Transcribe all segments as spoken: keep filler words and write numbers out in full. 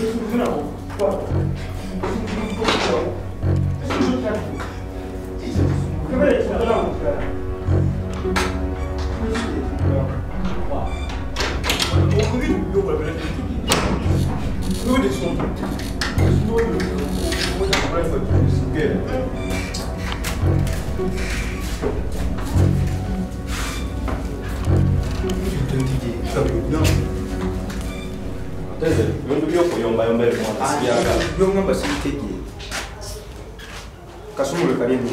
Kasumule karibu.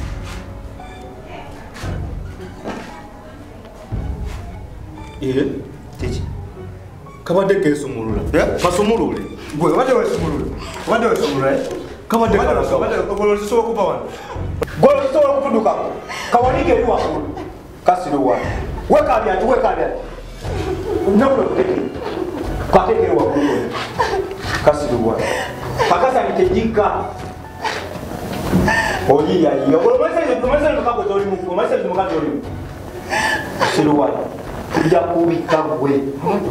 Eh, tiji. Kabade ke sumulula. Ya, kasumulule. Gwe wade wa sumulule. Wade wa sumulule. Kabade kana so wade ko so ko bawan. Golo so ko kuduka. Kawanike ni wakulu. Kasiro wa. Weka bya, weka bya. Nablo kuteke. Kateke wakulu. Kasiro wa. Pakasa nitejika. Oli ya yo. Golo mase mase mkabo tori mu. Mase mkabo tori mu. Kasiro wa. Kuja kubika gwe.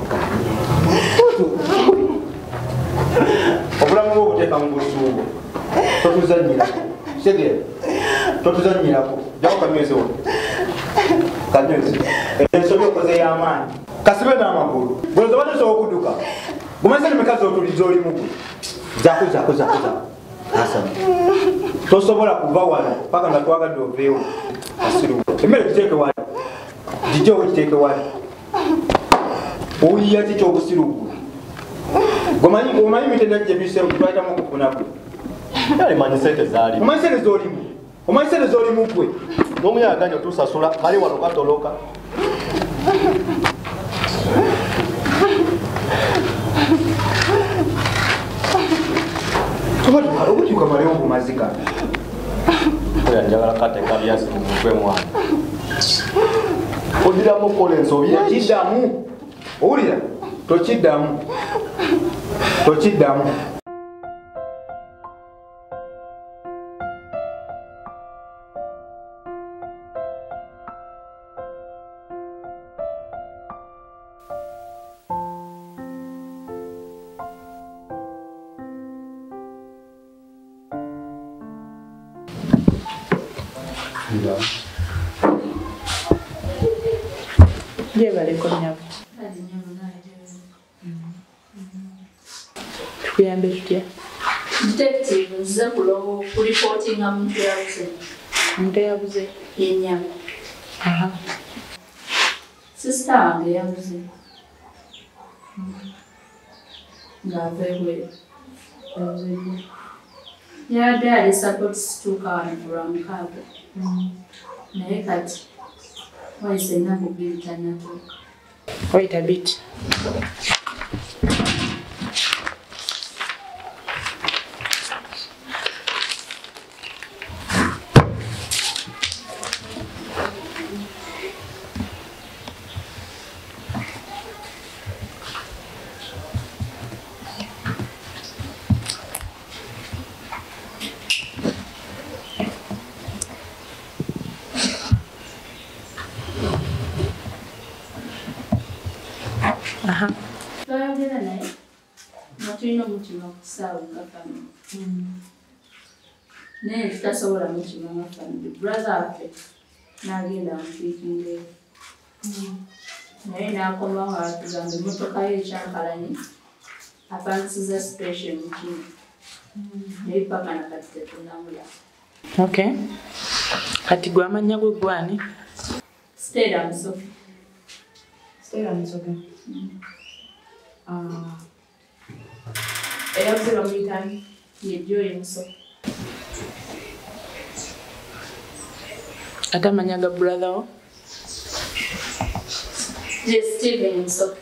Obulamu bwo buteeka mu busuubo. Totuzanyira. Segere. Totuzanyira ko. Jawo kamyeze wo. Kamyeze. Ensobi okoze y'amaanyi. Kasibe n'amagulu. Bwe zobadde so okuduka. Gumaze mekazi otulizo oli mu. Zako zako zako zako. Asana. Tosobola kuva wano paka nga twagadde oveewo. Asiru. Emmere kiteeke wano. Dijjo kiteeke wano. Oyiya kiki obusirugu. Gomanyi gomanyi mitenda gye bisero twaita mu kufunaku. Yali manyiseke zali. Omaisere zolimu. Omaisere zolimu gwe. N'omuyaganya tusasula kali wano katoloka. Tobali walo kutuka maleo kumazika. Oya njagala kate kabyasi mu mutwe mwana. Odira mu kolenso byakidamu. Owulira? Tokiddamu. Tokiddamu. Je vale con nyabo. Tukuyambe tutya? Detective nze kulo ku reporting amuntu yabuze. Omuntu yabuze Yenyama. Aha. Sister wange yabuze. Ngavebwe. Yabuze. Yadde ali support situka wano kulwamukaaga. Naye kati wayise ennaku bbiri tannatuuka. Wait a bit. Aha. Twayogera naye nga tulina omutima ku kisaawe nga family. Naye tutasobola mutima nga family. Brother waffe n'agenda amukiikinga eyo. Naye n'akomawo atugamba emmotoka ye ekyankalanye apangisiza station mu kino. Naye paka nakati tetunnamulaba. Okay. Kati gwe amannya gwe gwani? Stella Musoke. Stella Musoke. Ah. Eyabuze bamuyitani? Ye Joy Musoke. Ate amannya ga brother wo? Ye Steven Musoke.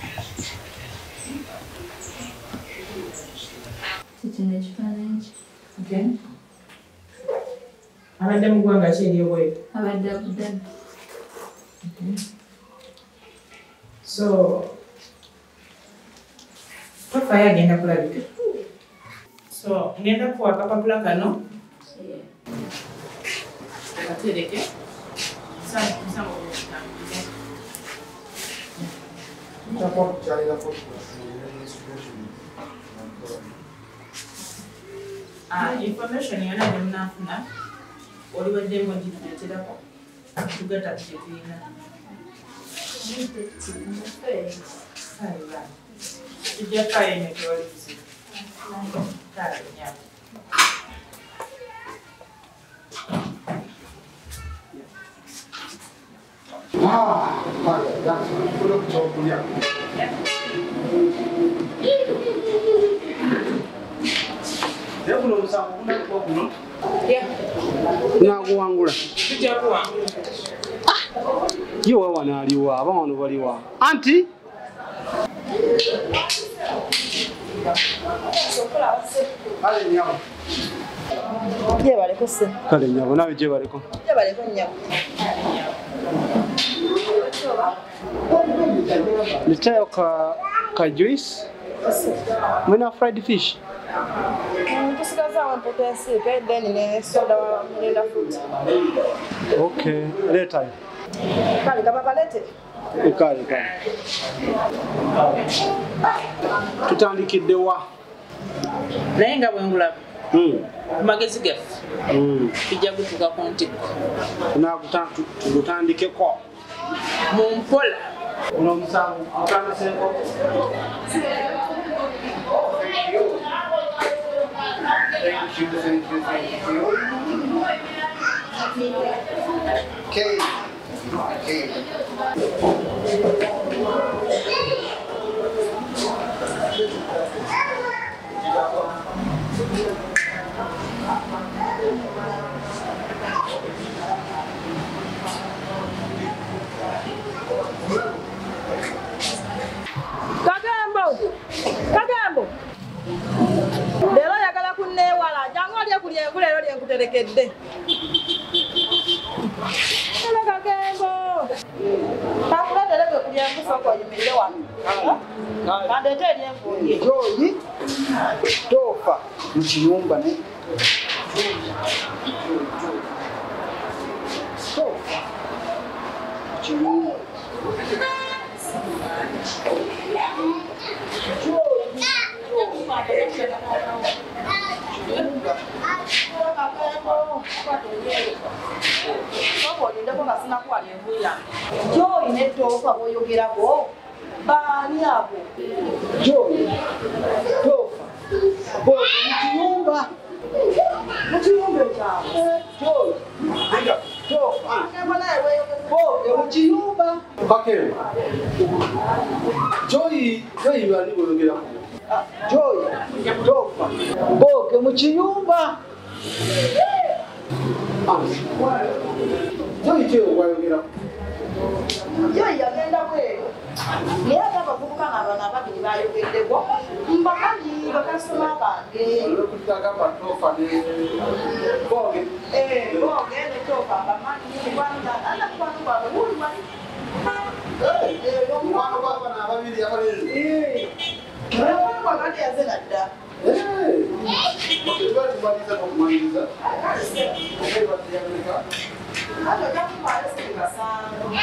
Kino ekifaananyi ki? Okay. Abadde mu ggwanga ki ery'obweru? Abadde Abu Dhabi. Okay. So, profile agenda kulabika. So, ngenda kuwa akapapula kano. Yeah. Akatereke. Sana kusanga okutambula. Ah, information yona nemnafuna oliwadde ngo gituleterako tugata kutekiina tujja kale netwalizi kale nyama Ah, vale, ya, solo que yo voy a. Ya kuno musango kuna kwa kuno. Yeah. Na kuwangula. Tujja kuwangula. Ah. Yo wana aliwa, abano baliwa. Auntie. Kale nyabo. Je baleko se. Kale nyabo nawe je baleko. Je baleko nyabo. Nitayo ka ka juice. Mwana fried fish. Tusikaza wa potesi pe then ne soda wa mlinda fruit. Okay, later. Kale kama balete. Kale kale. Tutandikidde wa. Naye nga bwengula Mm. magezi gaffe Mm. tujja kutuuka ku ntikko Tunagutandikeko mu mpola uno musango utandiseko Okay. Okay. Kagambo. Kagambo. Lero yagala kunnewala jangu alya kulya engula lero lye nkuterekedde. Kale Kagambo. Takuletere kwe kulya enkufa kwa yimirire wano. Kandete erye enfuye. Joyi tofa mu kiyumba ne tofa mu kiyumba Joyi ne tofa boyogerako. Bani hapo? Joyi tofa bo mu kiyumba Mu kiyumba kyawe. Joyi tofa bo mu kiyumba bakere Joyi Joyi bali boyogera Joyi tofa bo mu kiyumba Joyi kyo boyogera Joyi yagenda bweru. Naye ate abavubuka ng'abantu ababiri bayogeddeko mbakali bakasoma bange. Kutagamba tofa ne boge Eh, boge ne tofa bamanyi kwanda ana kwanda kwabo wuli wali. Eh, omwana gw'abaana ababiri abalenzi eh. Mwana kwakati yazena dda. eh okubali kubaliza n'okumaliriza ate batiyagulika Hata kama pale sikasanga.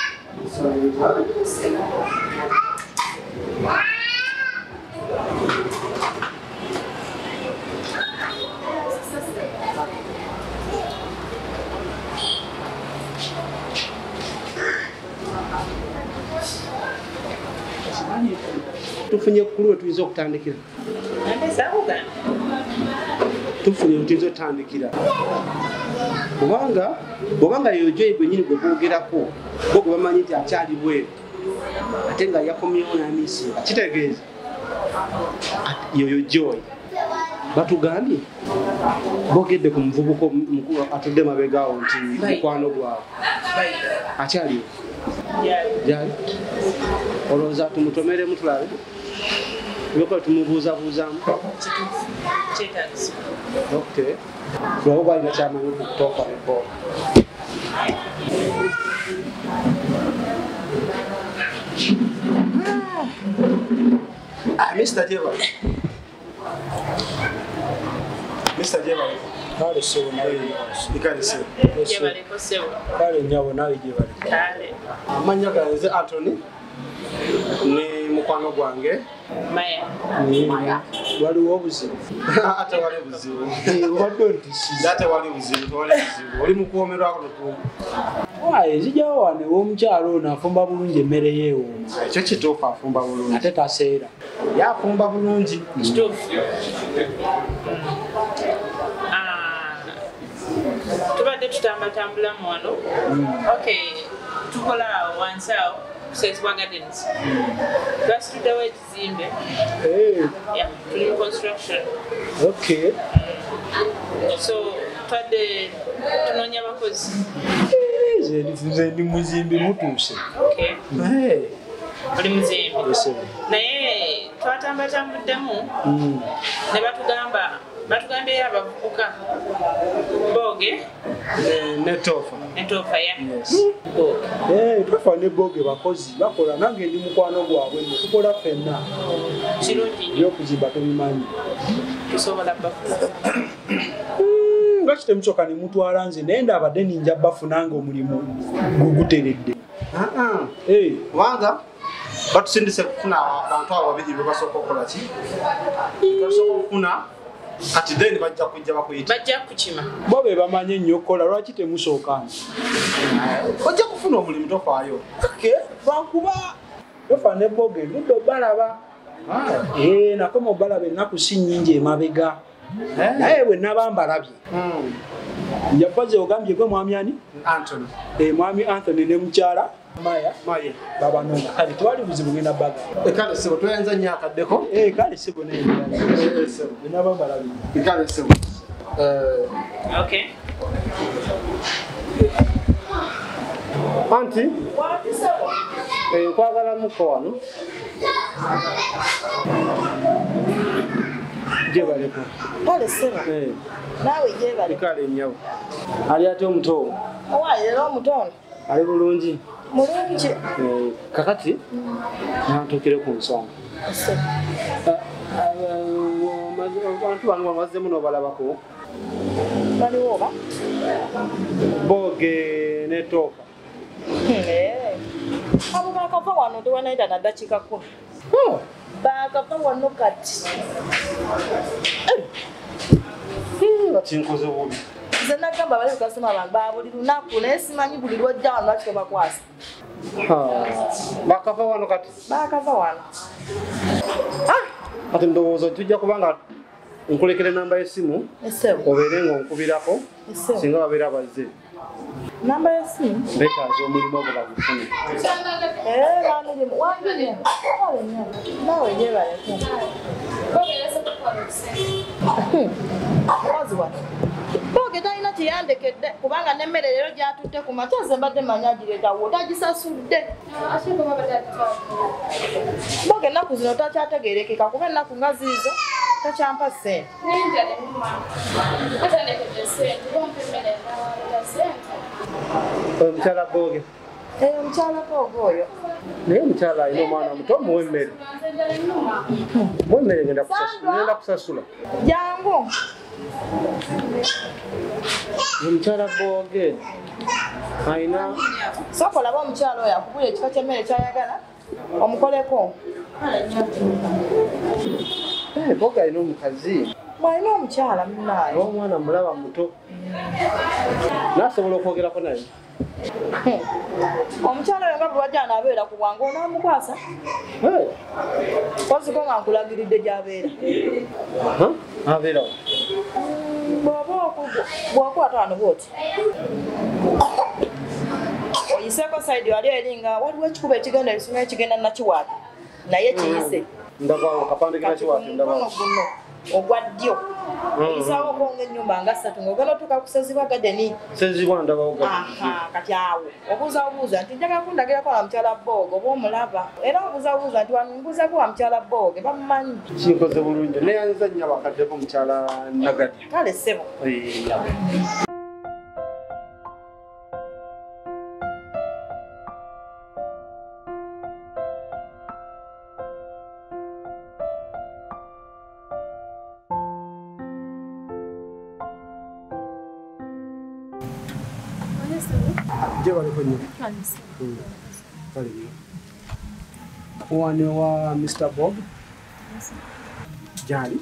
tufunye kulu wetuyiza okutandikira antesabuga tufunye wetuyiza okutandikira kubanga bwobanga yojoyi gwenyini gwe boogerako bo gwe bamanyi nti akyali bweru ate nga yakomyewo n'amisinga kitegeeza yoyo joyi batugambye boogedde ku muvubuka atudde mabegaawo nti mukwano gwabwe akyaliwo jali olowooza tumutomeremu tulabe ebyokola tumubuuzabuuzaamu kyetagisa okay lwaba bwalina kyamanyi okutoka ebo Ah, Mister Jeba. Mister Jeba. kale sebo naye Ikali se. gyebaleko sebo kale nyabo nawe gye bali kale amanya ganze Anthony ne mukwano gwange Maya. waliwo obuzibu ate wali buzibu obadde ontisiza ate wali buzibu tewali buzibu oli mukuwomerwako tutuumu waye zijawo wane w'omukyalo ono afumba bulungi emmere yeewooma ekyo kituufu afumba bulungi ate taseera yafumba bulungi Kituufu. Tubadde tutambatambula mu wano. Okay, tukola wansi awo kusezibwa gardens. Twasituddewo ekizimbe. Yeah, tuli mu construction. okay So twadde tunoonya bakozi. nze ndi muzimbi mutuuse Okay. Oli muzimbi. Naye twatambatambuddemu ne batugamba batugambye abavubuka Boge netofa netoofa ya. twafa ne boge bakozi bakola nange ndi mukwano gwabwe tukola ffenna Kirungi ebyokuzimba tubimanyi tusobola bafuna. lwaki temusooka ne mutwala nze naye ndaabadde ninja bafunanga omulimu guguteredde kubanga batusindise kufuna abantu abo babiri be basooka okukola ki basooka okufuna kati then bajja kujja bakuyita Bajja kukima. bo be bamanyi ennyo okukola lwaki temusooka nze ojja kufuna omulimu tofaayo lwakuba tofa ne boge ludde obalaba nakoma obalaba ennaku si nnyingi emabega naye bwe naba mbalabye yabaze ogambye gwe mwami ani Anthony mwami Anthony ne mukyala Maya Maya babanona kale tewali buzibu ngenda baga ekale sebo toyanza nnyo akaddeko kale sebo naba mbalabye ekale sebo Okay. anti nkwagala muko wano jebaleko Pale sema. Nawe jebale. ekale nyawo ali ate omuto Owaye lero omutono. ali bulungi Mulungi. kakati nantukire ku nsonga abantu bano bamazzemu n'obalabako Baliwo oba? boge netooka Abo bakava wano tewanaita na dakiika kumi. Bakava wano kati. bakinkoze bubi Nze nagamba bali kukasoma abantu ba buli lunaku naye simanyi buli lwojja wano lwaki tebakwasa. bakava wano kati Bakava wano. kati ndowooza tujja kubanga nkulekere namba y'essimu Essebo. obeere ng'onkubirako Essebo. singa babeera bazze Namba y'essimu? beetaaza omulimu ogwo bagufune Eh, bamirimu. Wambirimu. Wale nnyo. Nawe jebaleko. Mukozi wano. Boge talina kiyandekedde kubanga n'emmere leero gyatutte ku makya ze mbadde manya agireetawo otagisasudde. Boge ennaku zino takyategeerekeka kuba ennaku nga ziizo takyampa ssente. omukyala boge Eyo omukyala Boge oyo. naye omukyala alina omwana muto muwe emmere muwe emmere ngenda kusasula Jangu. omukyala boge alina Sooka olaba omukyala oyo akugula ekika ky'emmere ky'ayagala omukoleko. boge alina omukazi Mwalina omukyala munnaayo. omwana mulaba muto naasobola okwogerako naye Omukyala oyo nga bwe wajja anaabeera ku bwangu onaamukwasa. Koziko nga nkulagiridde gy'abeera. abeerawo Bw'okwata wano bw'oti. Oyiseeko sayidi wali eri nga waliwo ekikuba ekigenda ebisumwa ekigenda nakiwaata naye kiyise. ndabawo kapande Kati ku kinakiwaate mukono ndabawo guno ogwa ddyo oyisaawo okonga ennyumba nga ssatu ng'ogenda otuuka ku Sezibwa gadeni. senzibwa ndabawo Aha, kati awo obuuza obuuza nti njagala kundagirako wa mukyala Boge oba omulaba era obuuza obuuza nti wano mbuuzako wa mukyala Boge bamumanyi. kinkoze bulungi neyanza nnyo abakaddeko omukyala nagadi Kale ssebo. jebaleko nnyo One wa Mister Bob. Jali.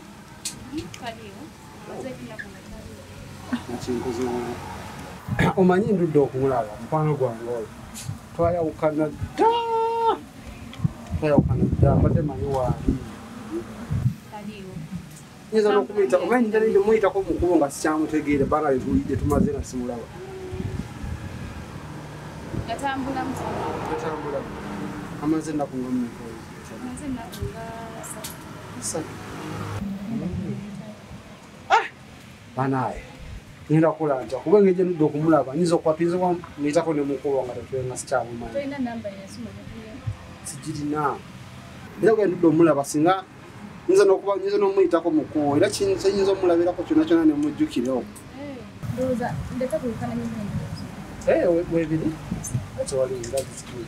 Omanyi ndudde okumulaba mukwano gwange oyo twayawukana dda twayawukana dda mbadde manyi waali nyinza n'okumuyita omanyi njala nje muyitako mukubo nga sikyamutegeere bbanga lye tumaze nga simulaba yatambula yatambula amaze ennaku nga mmeka banaye ngenda kukola ntya kuba engeri gye nudde okumulaba nyinza okukwatizibwa muyitako ne mukubo nga tetwenga sikyamumanyi sigirina era gwe ndudde omulaba singa nyinza n'okuba nyinza n'omuyitako mukubo era kiyinza omulabirako kyonna kyonna ne mujjukirewo webiri tewalinga zikiri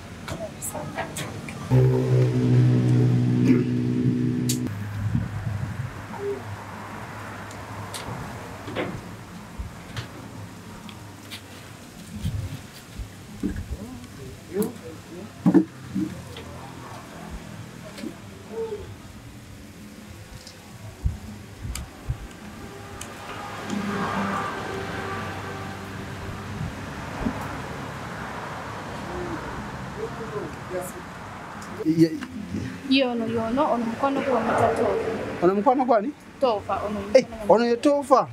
yono yono ono mukono gwa mutato ono mukwano gwani tofa ono Eh, ono ye tofa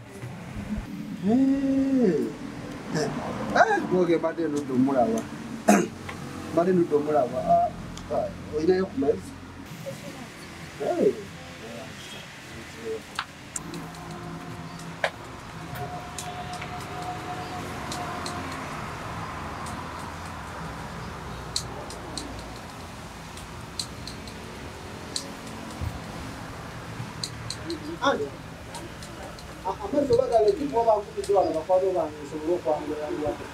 goge mbadde nudde omulaba mbadde nudde omulaba olinayo ku maizi amazzi oba galekiko oba nkubiddwa wano bakwano bange nsobole okwanguyanguyako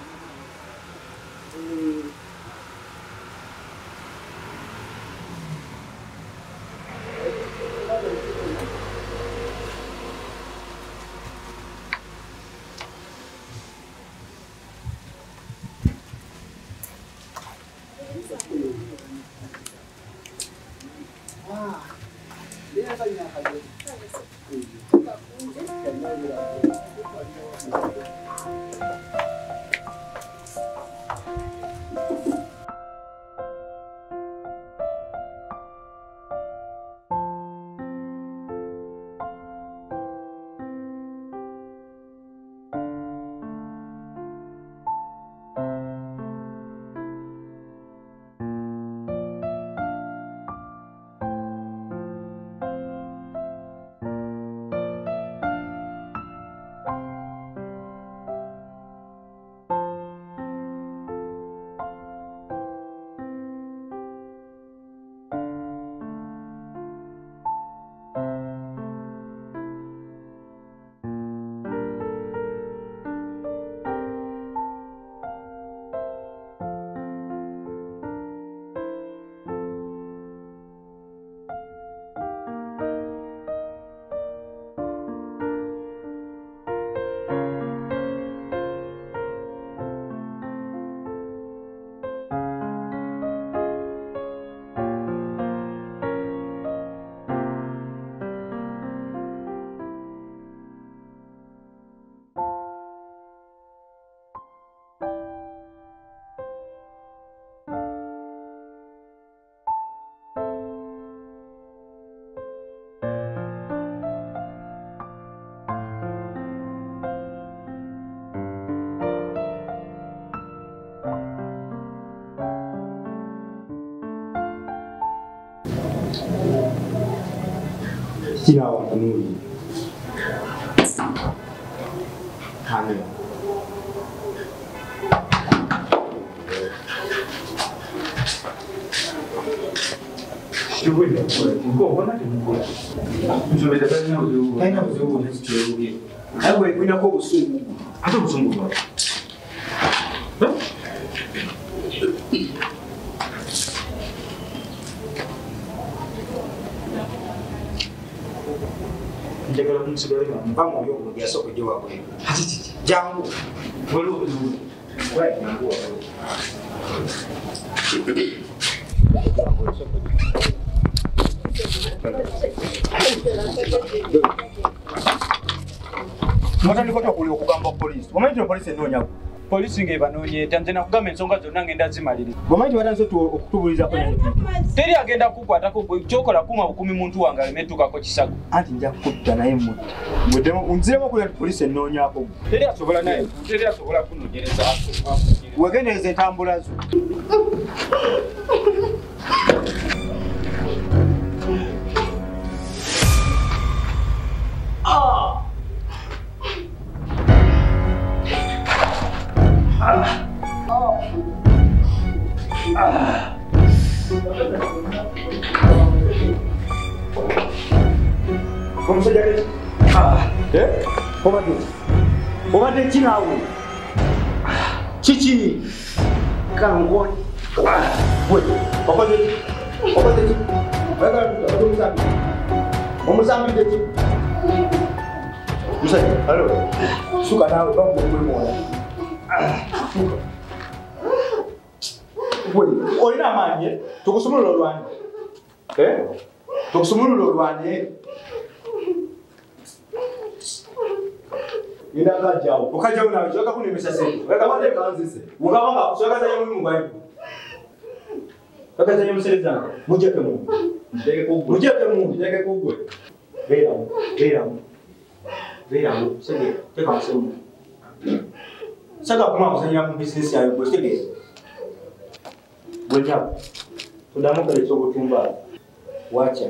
kirawa kanuli hane Shugwe ya kula, ngo bona timukula. Nzobele bana uzu. Kaina uzu ne chirugi. Hapo ina kwa usungu. Hata usungu bwana. Njagala kumusigala mpango yo ya soko jowa kwa. Hatiti. Jangu. Walo uzu. Right, nangu walo. Mwatandika tukulira okugamba poliisi. Omanyi nti poliisi enoonya Polisi ng'ebanoonye era nze nakugamba ensonga zonna ngenda zimalira. omanyi batanze okutubulizaako Teri agenda kukwatako gwe kyokola kuma bukumi muntu wange alimetukako kisago. anti nja kutta naye mutta nziremu okulira nti poliisi enoonyaako Teri asobola naye teri asobola kunoonyereza. wegendereza entambula zo. Omusajja ke eh obadde obadde kinaawe kiki kango we obadde obadde obadde omusambi omusambi de musajja alo suka nawe bangu mwemona we olina amaanyi tukusumulula olwanyi eh tukusumulula olwanyi Ina kajao. Ukajao na uchoka kunemesha sasa. Weka wale kaanze sasa. Ukawanga kuchoka za yemu Mungu wangu. Kaka za yemu seleza. Muje ke Mungu. Ndege kubwe. Muje ke Mungu, ndege kubwe. Vera. Vera. Vera. Sege. Teka msemo. Saka kuma kusanya mu business yayo bwe sege. Bweja. Tudamuka lecho kutumba. Wacha.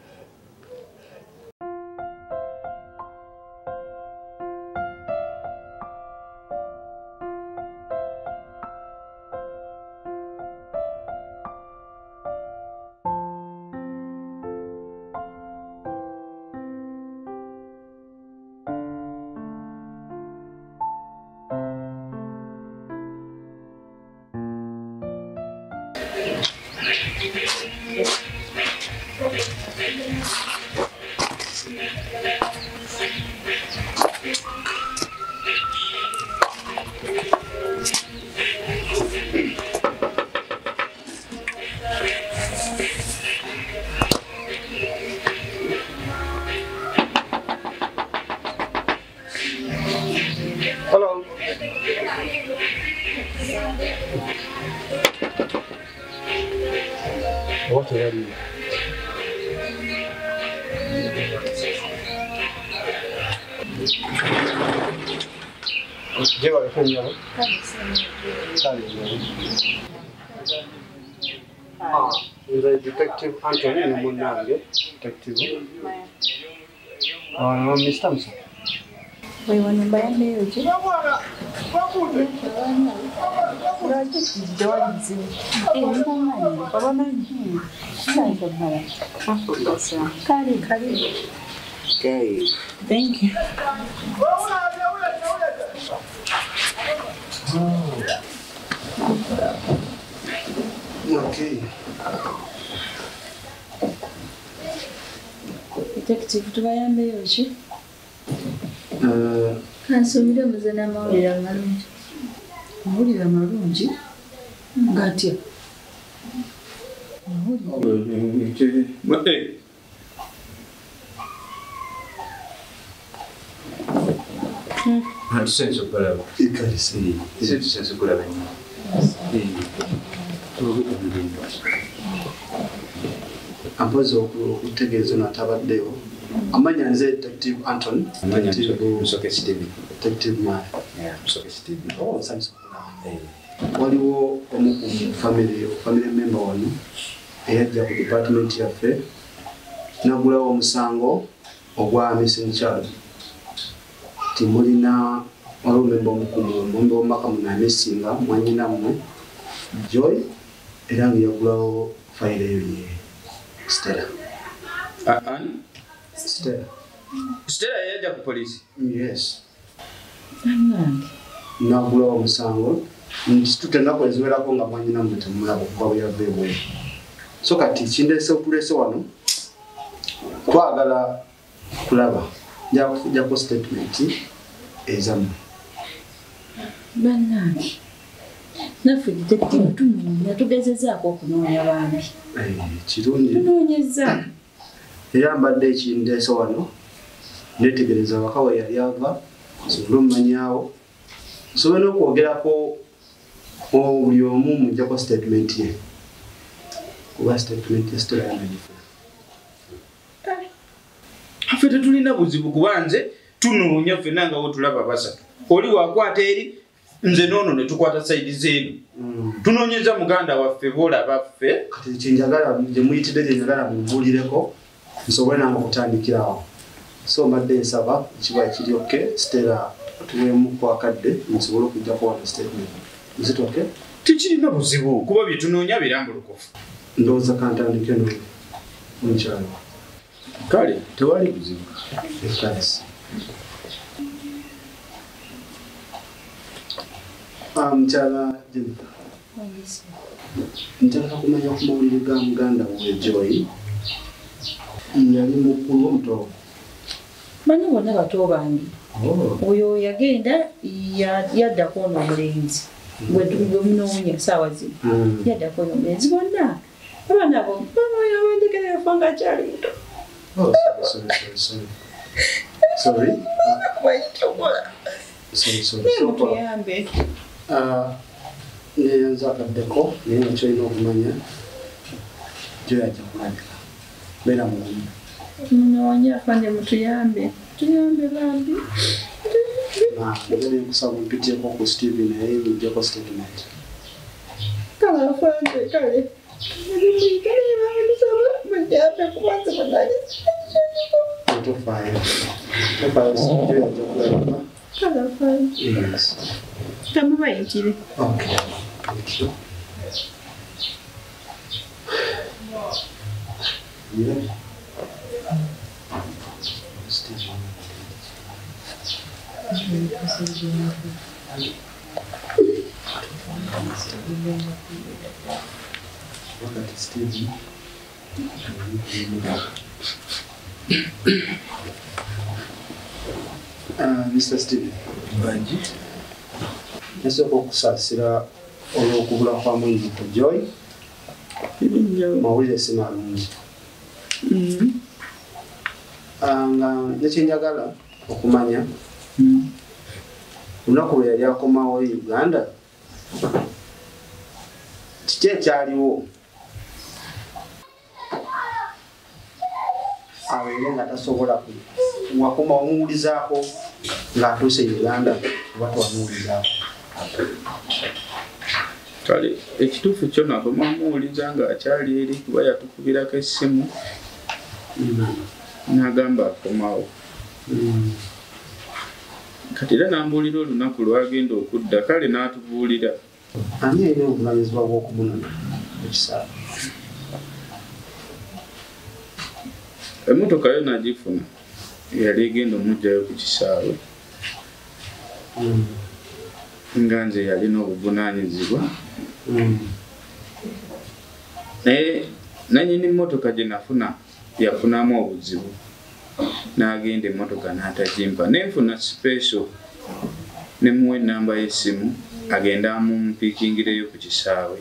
Hello. What are you? Lleva el fondo, ¿no? Dale, ah, the detective Anthony in Munange, detective. Ah, Mister Thompson. Wai wani bayan da yau ce? Eh, ni ba ma ne. Baba ma ne. Ina da bara. Kare, kare. Okay. Thank you. Okay. Detective tubayambe yau ce? Uh, Kansubira muzana amawulire amalungi. Amawulire amalungi? Gatya? Amawulire. Nta senso kulaba. Ikalisi. Sinzi senso kulaba nnyo. Ampozi okutegeeza n'atabaddeyo. Amanya nze Detective Anton. Amanya Musoke Steve. Detective Maya. Yeah, Musoke Steve. Oh, nsanyusa okulaba. Waliwo omu ku family, family member wano eyajja ku department yaffe n'agulawo omusango ogwa missing child. Timulina olumemba omukumu omumbe w'omumaka munamesinga mwanyina mmwe Joy era nga yagulawo fayiro eyo ye Stella. Ani? Stella. Stella yajja ku poliisi? Yes. Anange. N'agulawo omusango nti tutenako eziwerako nga mwanyina mmwe temulaba okuva bwe yava ebweru. So kati kindeese otulese wano twagala kulaba nja kufujjako statement ezammwe. Bannange. naffe detective tunoonya tugezezaako okunoonya bambi kirungi tunoonyeza era mbadde ekindeese wano netegereza waka we yali ava nsobole omumanyaawo nsobole n'okwogerako buli omu mujjako statement ye kuba statement ye sitolayanagifuna ffe tetulina buzibu kuba nze tunoonya ffenna nga wetulaba basatu oli wakwata eri nze noono ne tukwata saidi zeenu tunoonyeza muganda waffe boolaba ffe kati kyenjagala gye muyitidde gye njagala mumbuulireko nsobole nange okutandikirawo so mbadde nsaba ekiba ekiri oke Stella tuweemu kwakadde nsobole okujjako wano statement nzito oke tekirina buzibu kuba bye tunoonya birambulukufu ndowooza kantandike no mukyalo kale tewali buzibu ekalisi mukyala Jennifer njagala kumanya ku mawulire ga muganda we Joy yali mukulu omuto manyi bonna bato bange oyo yagenda yaddako ono omulenzi bwe munoonya saawa zino yaddako ono omulenzi bonna abaana abo bamawandikera yafa nga akyali nto mutuyambe neyanza akaddeko naye nga kyolina okumanya Joy ajja kulabika beera mulamu munoonya afande mutuyambe tuyambe bambi ngeri nkusaba mpiteeko ku Steve naye mujjako statement kale afande kale muyambe kubanze munali tofaayo tofaayo Joy ajja kulabika kale afande yes tamubayitire okay thank you yeah wakati Steve uh, Mister Steve banji nasooka okusaasira olw'okubula kwa mwennyoko Joy mawulire si malungi nga nekyenjagala okumanya lunaku lwe yali akomawo e Uganda kiki ekyaliwo abeere nga tasobola wakoma omuwulizaako ng'atuuse e Uganda oba twamuwulizaako kale ekituufu kyo nakoma omuwuliza nga akyali eri kuba yatukubirako essimu n'agamba akomawo kati era nambuulira olunaku lwagenda okudda kale n'atubuulira ani alina obuvunanyizibwa bw'okumunona ekisaawe emmotoka yo nagifuna yali egenda omugjayo ku kisaawe nga nze yalina obuvunaanyizibwa naye nanyini mmotoka gye nafuna yafunamu obuzibu n'agenda emmotoka n'atagimpa nenfuna special nemuwa enamba y'essimu agenda amumpiikingireyo ku kisaawe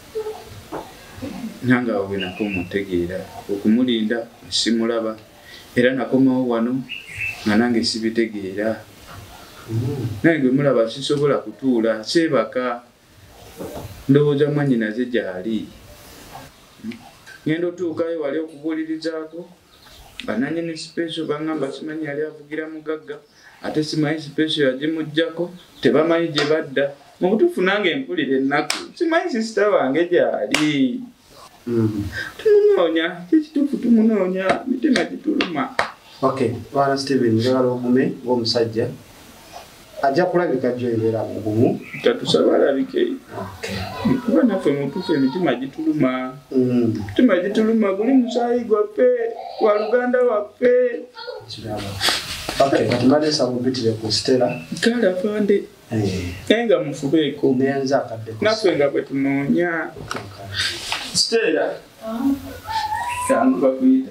nange awo bwe nako omutegeera okumulinda simulaba era nakomawo wano nga nange sibitegeera nange mulaba sisobola kutuula seebaka ndowooza mwannyinaze gyali ngenda otuukayo wali okubuulirizaako bananyini special baŋŋamba simanyi yali avugira mugagga ate simanyi special yagimuggyako tebamanyi gye badda mu butuufu nange mpulira ennaku simanyi sisita wange gyali tumunoonya kikituufu tumunoonya mitima gituluma okay bwana Steven njagala ogume ng'omusajja ajja kulabika Joy ebeera mugumu tatusaba alabike kuba naffe mutuufu emitima gituluma mitima gituluma guli musaayi gwaffe wa luganda waffe okay kati mbadde nsaba mpitire ku Stella kale afande naye nga mufubeeko nenza akaddeko naffe nga bwe tunoonya Stella yangu bakuyita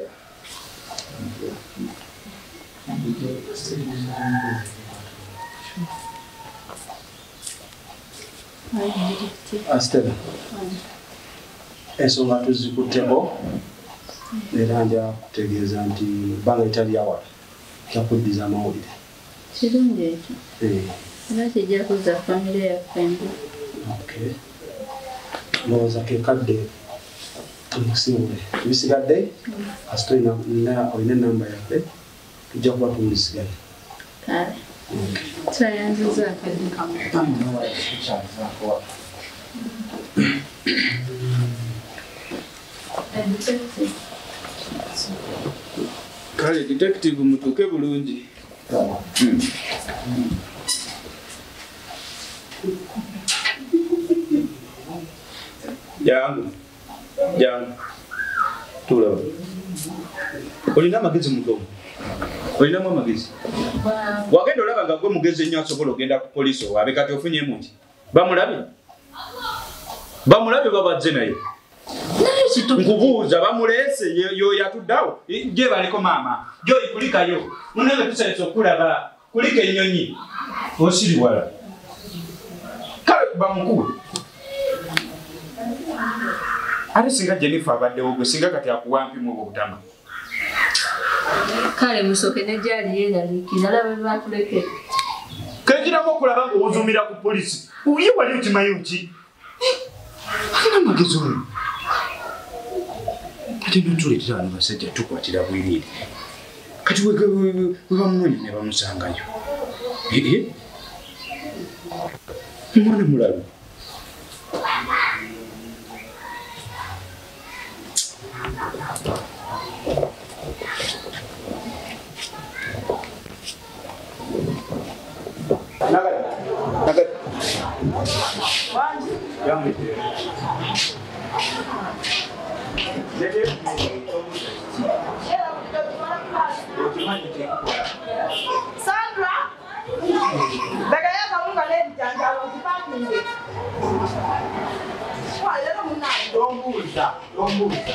Astela. Ensonga tuzikutteko era nja kutegeeza nti bbanga etali awala kyakuddiza amawulire. Kirungi ekyo. Era kijja kuzza famire yaffe mbi. Okay. Ndowooza ke kadde tumusiibule. Ebisigadde kasita olina ennamba yaffe tujja kuba tumulisigale. Kale. Twayanziza akadde kamu. Kale detective mutuuke bulungi. Jangu. Jangu. Tula. Olina amagezi muto. Olinamu amagezi. Wagenda olaba nga gwe mugezi ennyo asobola ogenda ku poliisi owabe kati ofunyemu ki? Bamulabye? Bamulabye babadde naye. Nkubuuza bamuleese yo yatuddawo gye baliko maama gyoli kulikayo munenge tusalese okulaba kulika ennyonyi osiriwala kale bamukuwe ate singa Jennifer abaddewo gwe singa kati akuwampimu obwo butama kale musooke ne gyali yeeraliikira alaba be batuleke kekiramu okulaba ng'ozumira ku poliisi ye wali okimanyi ki alina amagezi oyo ate ntuletera bano basajja tukwatira bwiriiri kati we bamunoonya ne bamusangayo ee omwana mulabe Nagada, nagada. Wanji. Yangu. Sandra, daga ya kamu kalian jangan lupa nih. Wah, ya kamu nak. Tombuza, tombuza.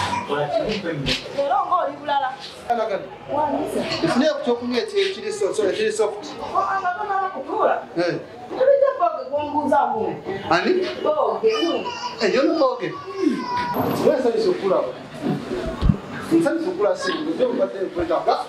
Kalau kau di bulala. Nagada. Wah, bisa. Ifune kuchokunya kiri kiri so so kiri soft. Oh, anga kau nak kutura. Eh. Tapi dia pakai tombuza pun. Ani? Oh, kenu. Eh, yo no toque. Wewe sasa isokula. Nsani sokula sisi ndio upate kwenda.